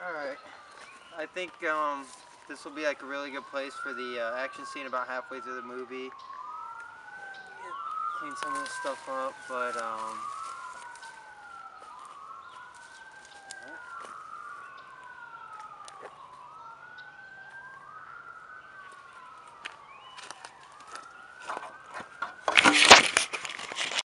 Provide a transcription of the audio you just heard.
Alright. I think this will be like a really good place for the action scene about halfway through the movie. Clean some of this stuff up, but